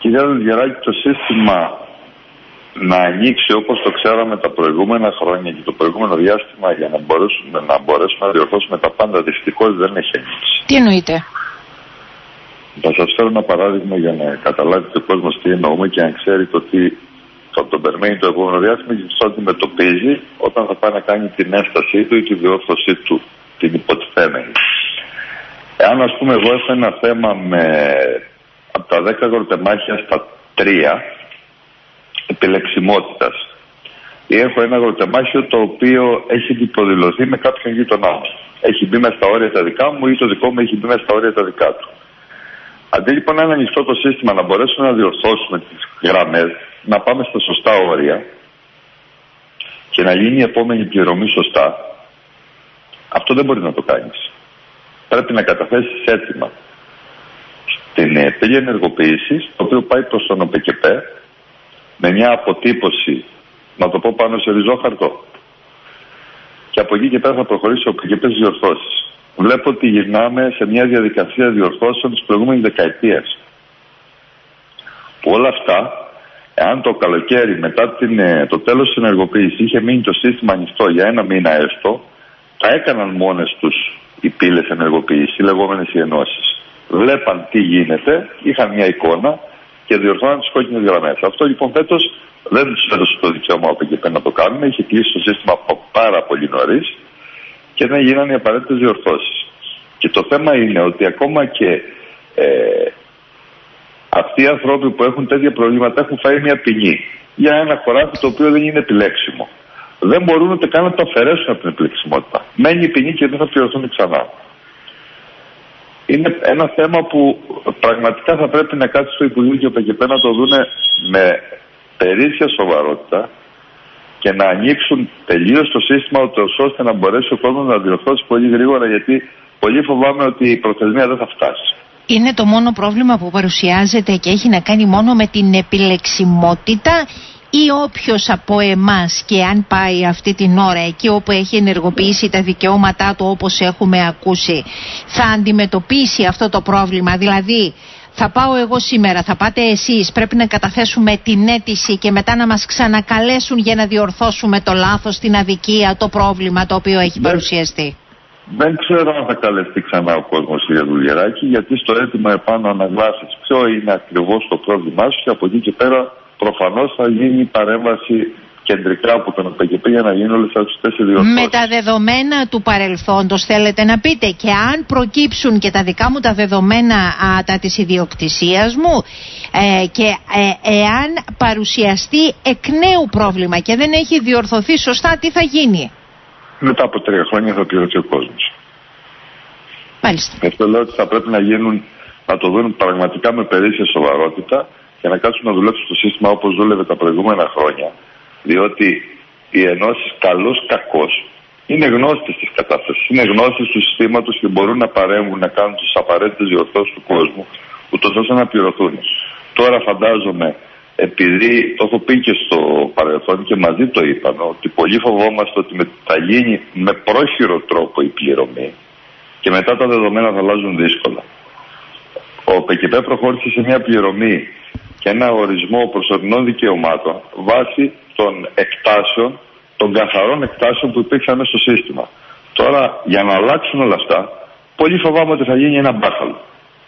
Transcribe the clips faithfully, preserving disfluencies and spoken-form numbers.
Κυρία Λουγεράκη, το σύστημα να ανοίξει όπως το ξέραμε τα προηγούμενα χρόνια και το προηγούμενο διάστημα για να μπορέσουμε να, μπορέσουμε να διορθώσουμε τα πάντα, δυστυχώς δεν έχει ανοίξει. Τι εννοείτε? Θα σας φέρω ένα παράδειγμα για να καταλάβει ο κόσμος τι εννοούμε και να ξέρει το τι θα τον περιμένει το επόμενο διάστημα και το αντιμετωπίζει όταν θα πάει να κάνει την έστασή του ή τη διόρθωσή του, την υποτιθέμενη. Εάν, ας πούμε, εγώ έχω ένα θέμα με από τα δέκα αγροτεμάχια στα τρία επιλεξιμότητας ή έχω ένα αγροτεμάχιο το οποίο έχει υποδηλωθεί με κάποιον γείτονά μου, έχει μπει μέσα στα όρια τα δικά μου ή το δικό μου έχει μπει μέσα στα όρια τα δικά του. Αντί λοιπόν να είναι ανοιχτό το σύστημα, να μπορέσουμε να διορθώσουμε τις γραμμές, να πάμε στα σωστά όρια και να γίνει η επόμενη πληρωμή σωστά, αυτό δεν μπορεί να το κάνεις. Πρέπει να καταθέσεις αίτημα στην εταιρεία ενεργοποίησης, το οποίο πάει προς τον ΟΠΕΚΕΠ με μια αποτύπωση, να το πω, πάνω σε ριζόχαρτο. Και από εκεί και πέρα θα προχωρήσει ο ΟΠΕΚΕΠ στις διορθώσεις. Βλέπω ότι γυρνάμε σε μια διαδικασία διορθώσεων της προηγούμενης δεκαετίας. Που όλα αυτά, εάν το καλοκαίρι μετά την, το τέλος της ενεργοποίησης είχε μείνει το σύστημα ανοιχτό για ένα μήνα έστω, τα έκαναν μόνες τους οι πύλες ενεργοποίησης, οι λεγόμενες οι ενώσεις. Βλέπαν τι γίνεται, είχαν μια εικόνα και διορθώναν τις κόκκινες γραμμές. Αυτό λοιπόν φέτος δεν τους έδωσε το δικαίωμα από εκεί πέρα να το κάνουν, είχε κλείσει το σύστημα από πάρα πολύ νωρίς και δεν γίνανε οι απαραίτητες διορθώσεις. Και το θέμα είναι ότι ακόμα και ε, αυτοί οι άνθρωποι που έχουν τέτοια προβλήματα έχουν φάει μια ποινή για ένα χωράφι το οποίο δεν είναι επιλέξιμο. Δεν μπορούν ούτε καν να το αφαιρέσουν από την επιλεξιμότητα. Μένει η ποινή και δεν θα πληρωθούν ξανά. Είναι ένα θέμα που πραγματικά θα πρέπει να κάτσει στο Υπουργείο και ΟΠΕΚΕΠ να το δούνε με περίσσια σοβαρότητα και να ανοίξουν τελείως το σύστημα ώστε να μπορέσει ο κόσμος να διορθώσει πολύ γρήγορα, γιατί πολύ φοβάμαι ότι η προθεσμία δεν θα φτάσει. Είναι το μόνο πρόβλημα που παρουσιάζεται και έχει να κάνει μόνο με την επιλεξιμότητα, ή όποιος από εμάς και αν πάει αυτή την ώρα εκεί όπου έχει ενεργοποιήσει τα δικαιώματά του όπως έχουμε ακούσει, θα αντιμετωπίσει αυτό το πρόβλημα? Δηλαδή θα πάω εγώ σήμερα, θα πάτε εσείς, πρέπει να καταθέσουμε την αίτηση και μετά να μας ξανακαλέσουν για να διορθώσουμε το λάθος, την αδικία, το πρόβλημα το οποίο έχει δεν, παρουσιαστεί. Δεν ξέρω αν θα καλεστεί ξανά ο κόσμος, κύριε Λουγεράκη, γιατί στο αίτημα επάνω αναγράφεις ποιο είναι ακριβώς το πρόβλημά σου και από εκεί και πέρα προφανώς θα γίνει παρέμβαση κεντρικά από τον ΟΠΕΚΕΠ για να γίνουν όλες αυτές οι διορθώσεις. Με τα δεδομένα του παρελθόντος θέλετε να πείτε, και αν προκύψουν και τα δικά μου τα δεδομένα α, τα της ιδιοκτησίας μου ε, και ε, εάν παρουσιαστεί εκ νέου πρόβλημα και δεν έχει διορθωθεί σωστά, τι θα γίνει? Μετά από τρία χρόνια θα πληρωθεί ο κόσμος. Μάλιστα. Και αυτό λέω ότι θα πρέπει να γίνουν, να το δουν πραγματικά με περίσσια σοβαρότητα και να κάτσουν να δουλέψουν στο σύστημα όπως δούλευε τα προηγούμενα χρόνια. Διότι οι ενώσεις καλός κακός είναι γνώστες της κατάστασης, είναι γνώστες του συστήματος και μπορούν να παρέμβουν, να κάνουν τις απαραίτητες διορθώσεις του κόσμου, ούτως ώστε να πληρωθούν. Τώρα φαντάζομαι, επειδή το έχω πει και στο παρελθόν και μαζί το είπαν, ότι πολύ φοβόμαστε ότι θα γίνει με πρόχειρο τρόπο η πληρωμή και μετά τα δεδομένα θα αλλάζουν δύσκολα. Ο ΟΠΕΚΕΠ προχώρησε σε μια πληρωμή και ένα ορισμό προσωρινών δικαιωμάτων βάσει των εκτάσεων, των καθαρών εκτάσεων που υπήρξαν μέσα στο σύστημα. Τώρα, για να αλλάξουν όλα αυτά, πολύ φοβάμαι ότι θα γίνει ένα μπάχαλο.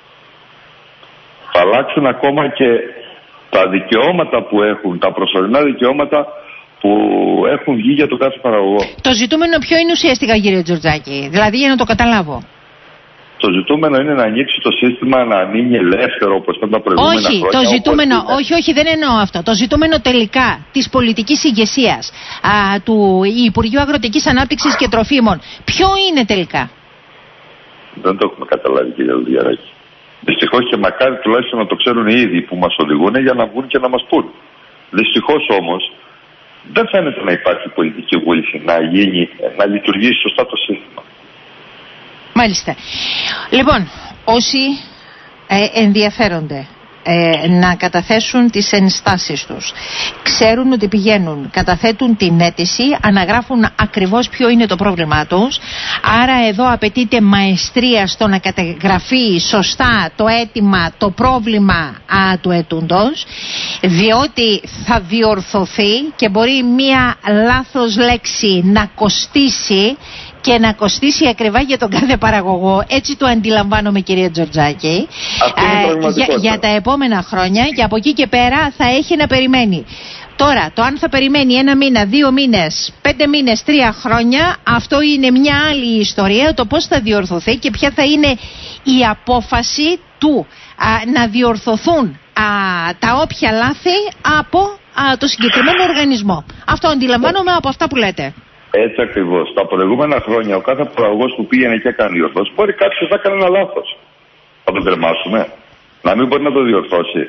Θα αλλάξουν ακόμα και τα δικαιώματα που έχουν, τα προσωρινά δικαιώματα που έχουν βγει για τον κάθε παραγωγό. Το ζητούμενο ποιο είναι ουσιαστικά, κύριε Τζορτζάκη, δηλαδή για να το καταλάβω? Το ζητούμενο είναι να ανοίξει το σύστημα, να μείνει ελεύθερο όπως ήταν τα προηγούμενα όχι, χρόνια. Το ζητούμενο, όχι, όχι, δεν εννοώ αυτό. Το ζητούμενο τελικά της πολιτικής ηγεσίας α, του Υπουργείου Αγροτικής Ανάπτυξης και Τροφίμων, ποιο είναι τελικά? Δεν το έχουμε καταλάβει, κύριε Λουγεράκη. Δυστυχώς, και μακάρι τουλάχιστον να το ξέρουν οι ίδιοι που μας οδηγούν για να βγουν και να μας πούν. Δυστυχώς όμως δεν φαίνεται να υπάρχει πολιτική βούληση να γίνει, να λειτουργήσει σωστά το σύστημα. Μάλιστα. Λοιπόν, όσοι ε, ενδιαφέρονται ε, να καταθέσουν τις ενστάσεις τους. Ξέρουν ότι πηγαίνουν, καταθέτουν την αίτηση, αναγράφουν ακριβώς ποιο είναι το πρόβλημά τους. Άρα εδώ απαιτείται μαεστρία στο να καταγραφεί σωστά το αίτημα, το πρόβλημα α, του αιτούντος, διότι θα διορθωθεί και μπορεί μία λάθος λέξη να κοστίσει και να κοστίσει ακριβά για τον κάθε παραγωγό. Έτσι το αντιλαμβάνομαι, κυρία Τζορτζάκη. Ε, για, για τα επόμενα χρόνια, και από εκεί και πέρα θα έχει να περιμένει. Τώρα, το αν θα περιμένει ένα μήνα, δύο μήνες, πέντε μήνες, τρία χρόνια, αυτό είναι μια άλλη ιστορία, το πώς θα διορθωθεί και ποια θα είναι η απόφαση του α, να διορθωθούν α, τα όποια λάθη από α, το συγκεκριμένο οργανισμό. Αυτό αντιλαμβάνομαι από αυτά που λέτε. Έτσι ακριβώς. Τα προηγούμενα χρόνια ο κάθε παραγωγός που πήγαινε και έκανε διορθώσεις, μπορεί κάποιος να κάνει ένα λάθος. Θα τον τερμάσουμε. Να μην μπορεί να το διορθώσει.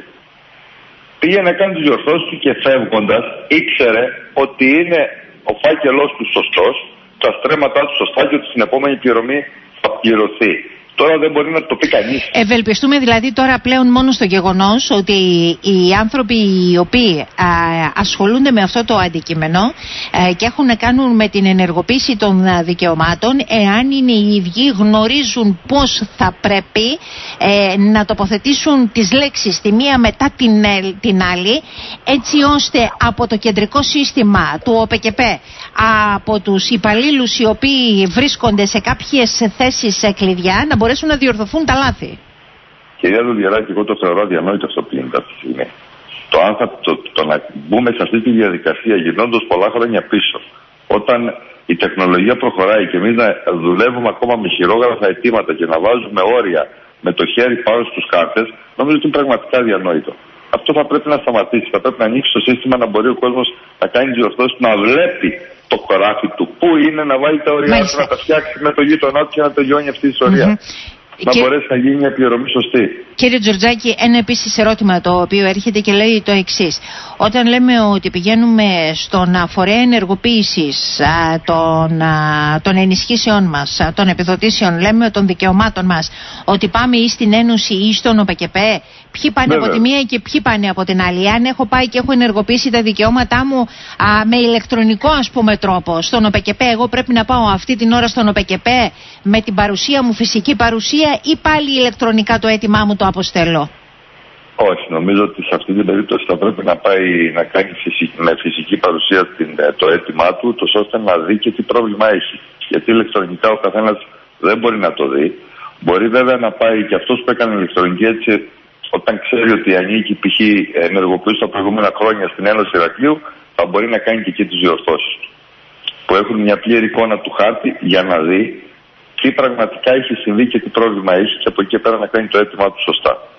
Πήγαινε να κάνει τις διορθώσεις του και φεύγοντας ήξερε ότι είναι ο φάκελός του σωστός, τα στρέμματά του σωστά και ότι στην επόμενη πληρωμή θα πληρωθεί. Τώρα δεν μπορεί να το πει κανείς. Ευελπιστούμε δηλαδή τώρα πλέον μόνο στο γεγονός ότι οι άνθρωποι οι οποίοι α, ασχολούνται με αυτό το αντικείμενο α, και έχουν να κάνουν με την ενεργοποίηση των α, δικαιωμάτων, εάν είναι οι ίδιοι, γνωρίζουν πώς θα πρέπει ε, να τοποθετήσουν τις λέξεις τη μία μετά την, την άλλη, έτσι ώστε από το κεντρικό σύστημα του ΟΠΕΚΕΠ, από τους υπαλλήλους οι οποίοι βρίσκονται σε κάποιες θέσεις σε κλειδιά, να μπορέσουν να διορθωθούν τα λάθη. Κυρία Δουλιαράκη, εγώ το θεωρώ αδιανόητο αυτό που γίνεται αυτή τη στιγμή. Το, το, το, το να μπούμε σε αυτή τη διαδικασία γυρνώντας πολλά χρόνια πίσω, όταν η τεχνολογία προχωράει και εμείς να δουλεύουμε ακόμα με χειρόγραφα αιτήματα και να βάζουμε όρια με το χέρι πάνω στους χάρτες, νομίζω ότι είναι πραγματικά αδιανόητο. Αυτό θα πρέπει να σταματήσει. Θα πρέπει να ανοίξει το σύστημα, να μπορεί ο κόσμος να κάνει διορθώσεις, να βλέπει το χωράφι του πού είναι, να βάλει τα όρια του, να τα φτιάξει με το γείτονά του και να τελειώνει αυτή η ιστορία. Mm-hmm. Να και... μπορέσει να γίνει μια πληρωμή σωστή. Κύριε Τζορτζάκη, ένα επίσης ερώτημα το οποίο έρχεται και λέει το εξής. Όταν λέμε ότι πηγαίνουμε στον φορέα ενεργοποίησης των, των ενισχύσεων μας, των επιδοτήσεων, λέμε των δικαιωμάτων μας, ότι πάμε ή στην Ένωση ή στον ΟΠΕΚΕΠ, ποιοι πάνε Βέβαια. από τη μία και ποιοι πάνε από την άλλη? Αν έχω πάει και έχω ενεργοποιήσει τα δικαιώματά μου α, με ηλεκτρονικό ας πούμε τρόπο στον ΟΠΕΚΕΠ, εγώ πρέπει να πάω αυτή την ώρα στον ΟΠΕΚΕΠ με την παρουσία μου, φυσική παρουσία, ή πάλι ηλεκτρονικά το αίτημά μου το αποστέλω? Όχι, νομίζω ότι σε αυτή την περίπτωση θα πρέπει να πάει να κάνει φυσική, με φυσική παρουσία την, το αίτημά του, τόσο ώστε να δει και τι πρόβλημα έχει. Γιατί ηλεκτρονικά ο καθένας δεν μπορεί να το δει. Μπορεί βέβαια να πάει και αυτός που έκανε ηλεκτρονική, έτσι, όταν ξέρει ότι ανήκει π.χ. ενεργοποιήσει τα προηγούμενα χρόνια στην Ένωση Ηρακλείου, θα μπορεί να κάνει και εκεί τις διορθώσεις του. Που έχουν μια πλήρη εικόνα του χάρτη για να δει τι πραγματικά έχει συμβεί και τι πρόβλημα έχει, και από εκεί πέρα να κάνει το αίτημά του σωστά.